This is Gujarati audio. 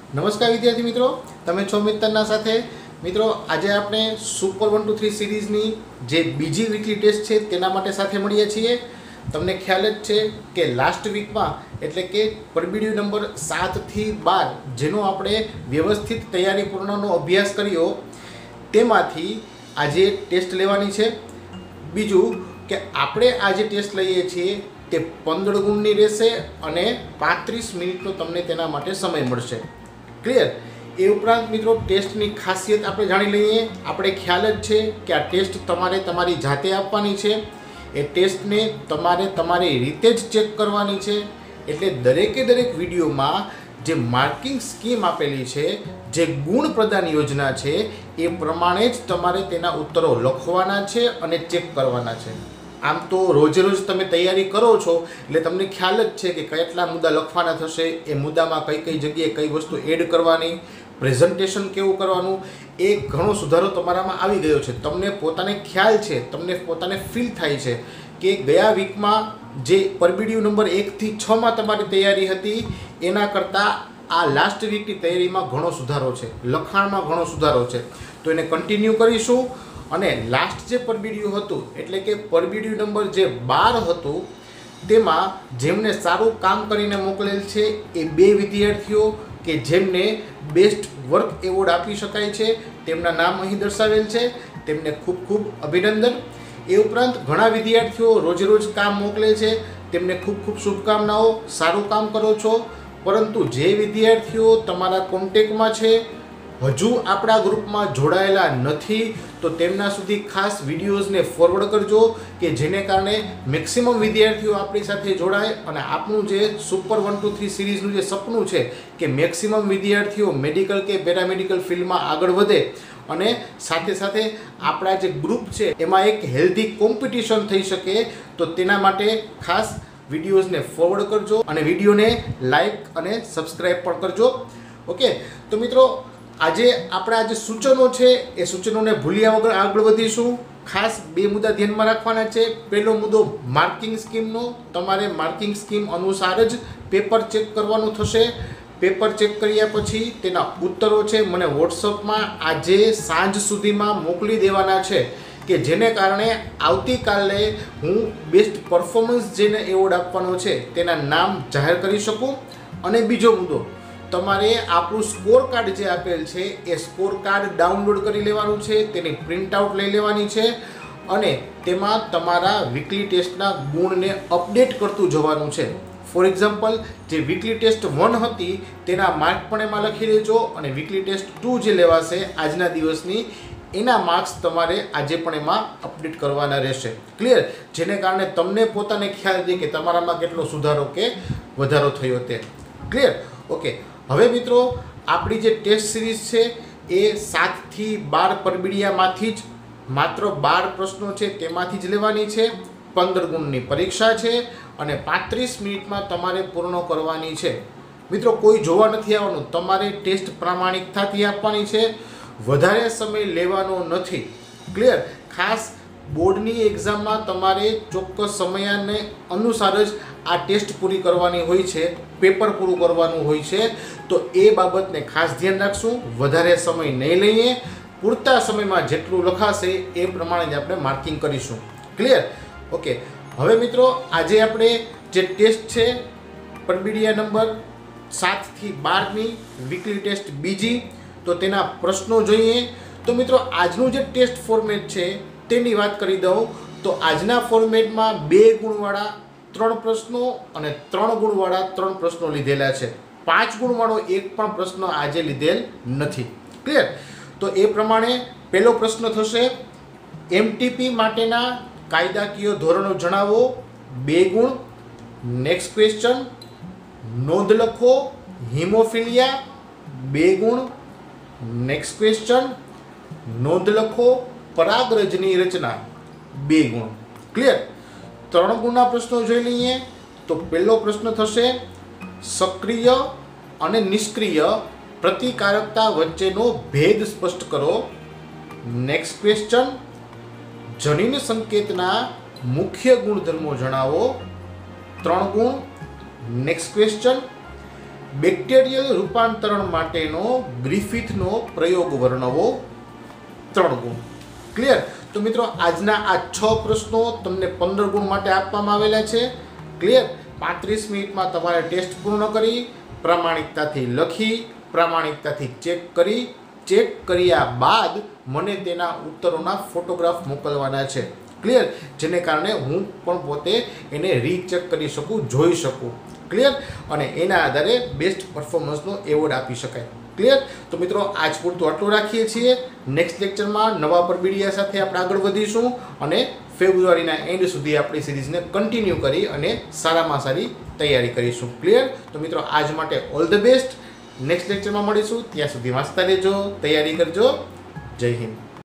નમસ્કાર વિદ્યાર્થી મિત્રો, તમે છો મિત્રના સાથે. મિત્રો, આજે આપણે સુપર 1 2 3 સિરીઝની જે બીજી વીકલી ટેસ્ટ છે તેના માટે સાથે મળીએ છીએ. તમને ખ્યાલ જ છે કે લાસ્ટ વીકમાં એટલે કે પરબીડિયું નંબર 7 થી 12 જેનો આપણે વ્યવસ્થિત તૈયારીપૂર્ણનો અભ્યાસ કર્યો તેમાંથી આજે ટેસ્ટ લેવાની છે. બીજું કે આપણે આજે ટેસ્ટ લઈએ છીએ તે 15 ગુણની રહેશે અને 35 મિનિટનો તમને તેના માટે સમય મળશે. ક્લિયર? એ ઉપરાંત મિત્રો ટેસ્ટની ખાસિયત આપણે જાણી લઈએ. આપણે ખ્યાલ જ છે કે આ ટેસ્ટ તમારે તમારી જાતે આપવાની છે. એ ટેસ્ટને તમારે તમારી રીતે જ ચેક કરવાની છે. એટલે દરેકે દરેક વિડીયોમાં જે માર્કિંગ સ્કીમ આપેલી છે, જે ગુણ પ્રદાન યોજના છે, એ પ્રમાણે જ તમારે તેના ઉત્તરો લખવાના છે અને ચેક કરવાના છે. આમ તો રોજે રોજ તમે તૈયારી કરો છો એટલે તમને ખ્યાલ જ છે કે કેટલા મુદ્દા લખવાના થશે, એ મુદ્દામાં કઈ કઈ જગ્યાએ કઈ વસ્તુ એડ કરવાની, પ્રેઝન્ટેશન કેવું કરવાનું, એ ઘણો સુધારો તમારામાં આવી ગયો છે. તમને પોતાને ખ્યાલ છે, તમને પોતાને ફીલ થાય છે કે ગયા વીકમાં જે પરબીડિયું નંબર 1 થી 6માં તમારી તૈયારી હતી એના કરતાં આ લાસ્ટ વીકની તૈયારીમાં ઘણો સુધારો છે, લખાણમાં ઘણો સુધારો છે. તો એને કન્ટિન્યુ કરીશું. અને લાસ્ટ જે પરબીડિયું હતું એટલે કે પરબીડિયું નંબર જે 12 હતું તેમાં જેમને સારું કામ કરીને મોકલેલ છે એ 2 વિદ્યાર્થીઓ કે જેમને બેસ્ટ વર્ક એવોર્ડ આપી શકાય છે, તેમના નામ અહીં દર્શાવેલ છે. તેમને ખૂબ ખૂબ અભિનંદન. એ ઉપરાંત ઘણા વિદ્યાર્થીઓ રોજે રોજ કામ મોકલે છે, તેમને ખૂબ ખૂબ શુભકામનાઓ. સારું કામ કરો છો. પરંતુ જે વિદ્યાર્થીઓ તમારા કોન્ટેક્ટમાં છે, હજુ આપણા ગ્રુપમાં જોડાયેલા નથી, તો તેમના સુધી ખાસ વિડીયોઝને ફોરવર્ડ કરજો કે જેને કારણે મેક્સિમમ વિદ્યાર્થીઓ આપણી સાથે જોડાય અને આપણું જે સુપર 1 2 3 સિરીઝનું જે સપનું છે કે મેક્સિમમ વિદ્યાર્થીઓ મેડિકલ કે પેરામેડિકલ ફિલ્ડમાં આગળ વધે અને સાથે સાથે આપણા જે ગ્રુપ છે એમાં એક હેલ્ધી કોમ્પિટિશન થઈ શકે. તો તેના માટે ખાસ વિડીયોઝને ફોરવર્ડ કરજો અને વિડીયોને લાઈક અને સબસ્ક્રાઈબ પણ કરજો. ઓકે, તો મિત્રો આજે આપણા જે સૂચનો છે એ સૂચનોને ભૂલ્યા વગર આગળ વધીશું. ખાસ 2 મુદ્દા ધ્યાનમાં રાખવાના છે. પહેલો મુદ્દો માર્કિંગ સ્કીમનો. તમારે માર્કિંગ સ્કીમ અનુસાર જ પેપર ચેક કરવાનું થશે. પેપર ચેક કર્યા પછી તેના ઉત્તરો છે મને વોટ્સઅપમાં આજે સાંજ સુધીમાં મોકલી દેવાના છે કે જેને કારણે આવતીકાલે હું બેસ્ટ પરફોર્મન્સ જેને એવોર્ડ આપવાનો છે તેના નામ જાહેર કરી શકું. અને બીજો મુદ્દો, તમારે આપણું સ્કોર કાર્ડ જે આપેલ છે એ સ્કોર કાર્ડ ડાઉનલોડ કરી લેવાનું છે, તેની પ્રિન્ટઆઉટ લઈ લેવાની છે અને તેમાં તમારા વીકલી ટેસ્ટના ગુણને અપડેટ કરતું જવાનું છે. ફોર એક્ઝામ્પલ, જે વીકલી ટેસ્ટ 1 હતી તેના માર્ક પણ એમાં લખી લેજો અને વીકલી ટેસ્ટ 2 જે લેવાશે આજના દિવસની એના માર્ક્સ તમારે આજે પણ એમાં અપડેટ કરવાના રહેશે. ક્લિયર? જેને કારણે તમને પોતાને ખ્યાલ રહે કે તમારામાં કેટલો સુધારો કે વધારો થયો તે. ક્લિયર? ઓકે, હવે મિત્રો આપણી જે ટેસ્ટ સિરીઝ છે એ 7 થી 12 પરબીડિયામાંથી જ માત્ર 12 પ્રશ્નો છે તેમાંથી જ લેવાની છે. 15 ગુણની પરીક્ષા છે અને 35 મિનિટમાં તમારે પૂર્ણ કરવાની છે. મિત્રો, કોઈ જોવા નથી આવવાનું, તમારે ટેસ્ટ પ્રામાણિકતાથી આપવાની છે, વધારે સમય લેવાનો નથી. ક્લિયર? ખાસ બોર્ડની એક્ઝામમાં તમારે ચોક્કસ સમયાને અનુસાર જ આ ટેસ્ટ પૂરી કરવાની હોય છે, પેપર પૂરું કરવાનું હોય છે. તો એ બાબતને ખાસ ધ્યાન રાખશું. વધારે સમય નહીં લઈએ, પૂરતા સમયમાં જેટલું લખાશે એ પ્રમાણે જ આપણે માર્કિંગ કરીશું. ક્લિયર? ઓકે, હવે મિત્રો આજે આપણે જે ટેસ્ટ છે પરબીડિયા નંબર 7 થી 12ની વીકલી ટેસ્ટ બીજી, તો તેના પ્રશ્નો જોઈએ. તો મિત્રો આજનું જે ટેસ્ટ ફોર્મેટ છે તેની વાત કરી દઉં તો આજના ફોર્મેટમાં 2 ગુણવાળા 3 પ્રશ્નો અને 3 ગુણવાળા 3 પ્રશ્નો લીધેલા છે. 5 ગુણવાળો એક પણ પ્રશ્ન આજે લીધેલ નથી. ક્લિયર? તો એ પ્રમાણે પહેલો પ્રશ્ન થશે, એમટીપી માટેના કાયદાકીય ધોરણો જણાવો, 2 ગુણ. નેક્સ્ટ ક્વેશ્ચન, નોંધ લખો હિમોફિલિયા, 2 ગુણ. નેક્સ્ટ ક્વેશ્ચન, નોંધ લખો પરાગરજની રચના, 2 ગુણ. ક્લિયર? 3 ગુણના પ્રશ્નો જોઈ લઈએ. તો પહેલો પ્રશ્ન થશે, સક્રિય અને નિષ્ક્રિય પ્રતિકારકતા વચ્ચેનો ભેદ સ્પષ્ટ કરો. નેક્સ્ટ ક્વેશ્ચન, જનીન સંકેતના મુખ્ય ગુણધર્મો જણાવો, 3 ગુણ. નેક્સ્ટ ક્વેશ્ચન, બેક્ટેરિયલ રૂપાંતરણ માટેનો ગ્રિફિથનો પ્રયોગ વર્ણવો 3 ગુણ. ક્લિયર? તો મિત્રો આજના આ 6 પ્રશ્નો તમને 15 ગુણ માટે આપવામાં આવેલા છે. ક્લિયર? 35 મિનિટમાં તમારે ટેસ્ટ પૂર્ણ કરી પ્રામાણિકતાથી લખી પ્રામાણિકતાથી ચેક કર્યા બાદ મને તેના ઉત્તરોના ફોટોગ્રાફ મોકલવાના છે. ક્લિયર? જેને કારણે હું પણ પોતે એને રીચેક કરી શકું, જોઈ શકું. ક્લિયર? અને એના આધારે બેસ્ટ પરફોર્મન્સનો એવોર્ડ આપી શકાય. ક્લિયર? તો મિત્રો આજ પૂરતું આટલું રાખીએ છીએ. નેક્સ્ટ લેક્ચરમાં નવા પરબીડિયા સાથે આપણે આગળ વધીશું અને ફેબ્રુઆરીના એન્ડ સુધી આપણી સિરીઝને કન્ટિન્યુ કરી અને સારામાં સારી તૈયારી કરીશું. ક્લિયર? તો મિત્રો આજ માટે ઓલ ધ બેસ્ટ. નેક્સ્ટ લેક્ચરમાં મળીશું. ત્યાં સુધી વાંચતા રહેજો, તૈયારી કરજો. જય હિન્દ.